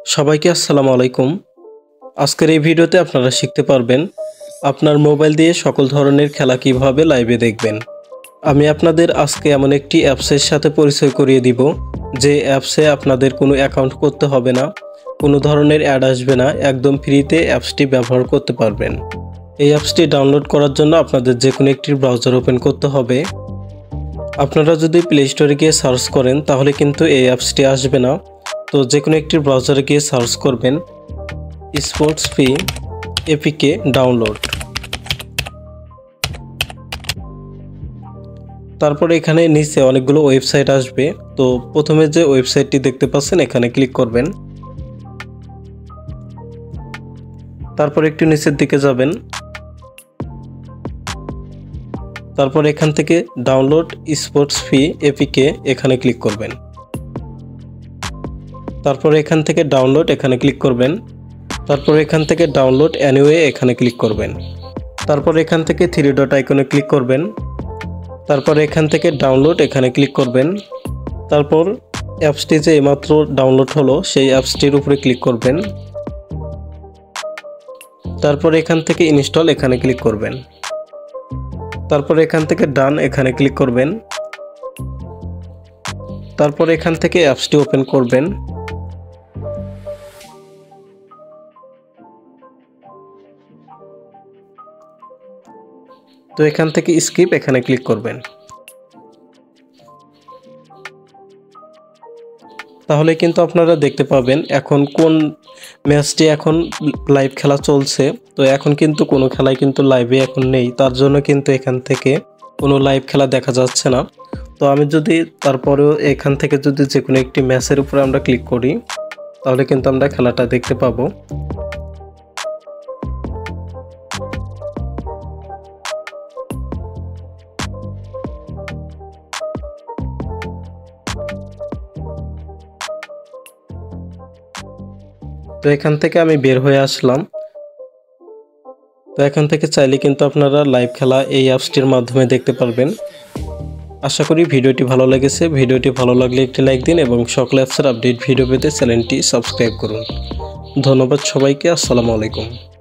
সবাইকে আসসালামু আলাইকুম। আজকের এই ভিডিওতে আপনারা শিখতে পারবেন আপনার মোবাইল দিয়ে সকল ধরনের খেলা কিভাবে লাইভে দেখবেন। আমি আপনাদের আজকে এমন একটি অ্যাপসের সাথে পরিচয় করিয়ে দিব যে অ্যাপসে আপনাদের কোনো অ্যাকাউন্ট করতে হবে না, কোনো ধরনের অ্যাড আসবে না, একদম ফ্রিতে অ্যাপসটি ব্যবহার করতে পারবেন। এই অ্যাপসটি ডাউনলোড করার জন্য আপনাদের যে কোনো একটি ব্রাউজার ওপেন করতে হবে। আপনারা যদি প্লে স্টোরে গিয়ে সার্চ করেন তাহলে কিন্তু এই অ্যাপসটি আসবে না। তো যে কোনো একটি ব্রাউজারে গিয়ে সার্চ করবেন স্পোর্টস ফি এপিকে ডাউনলোড। তারপরে এখানে নিচে অনেকগুলো ওয়েবসাইট আসবে। তো প্রথমে যে ওয়েবসাইটটি দেখতে পাচ্ছেন এখানে ক্লিক করবেন। তারপর একটু নিচের দিকে যাবেন। তারপর এখান থেকে ডাউনলোড স্পোর্টস ফি এপিকে এখানে ক্লিক করবেন। তারপর এখান থেকে ডাউনলোড এখানে ক্লিক করবেন। তারপর এখান থেকে ডাউনলোড এনিওয়ে এখানে ক্লিক করবেন। তারপর এখান থেকে থ্রি ডট আইকনে ক্লিক করবেন। তারপর এখান থেকে ডাউনলোড এখানে ক্লিক করবেন। তারপর অ্যাপসটি যে এইমাত্র ডাউনলোড হলো সেই অ্যাপসটির উপরে ক্লিক করবেন। তারপর এখান থেকে ইনস্টল এখানে ক্লিক করবেন। তারপর এখান থেকে ডান এখানে ক্লিক করবেন। তারপর এখান থেকে অ্যাপসটি ওপেন করবেন। তো এখান থেকে স্কিপ এখানে ক্লিক করবেন। তাহলে কিন্তু আপনারা দেখতে পাবেন এখন কোন ম্যাচটি এখন লাইভ খেলা চলছে। তো এখন কিন্তু কোনো খেলাই কিন্তু লাইভে এখন নেই, তার জন্য কিন্তু এখান থেকে কোনো লাইভ খেলা দেখা যাচ্ছে না। তো আমি যদি তারপরেও এখান থেকে যদি যে কোনো একটি ম্যাচের উপরে আমরা ক্লিক করি তাহলে কিন্তু আমরা খেলাটা দেখতে পাবো। তো এখান থেকে আমি বের হয়ে আসলাম। তো এখান থেকে চাইলে কিন্তু আপনারা লাইভ খেলা এই অ্যাপসটির মাধ্যমে দেখতে পারবেন। আশা করি ভিডিওটি ভালো লেগেছে। ভিডিওটি ভালো লাগলে একটি লাইক দিন এবং সকল অ্যাপসের আপডেট ভিডিও পেতে চ্যানেলটি সাবস্ক্রাইব করুন। ধন্যবাদ সবাইকে। আসসালামু আলাইকুম।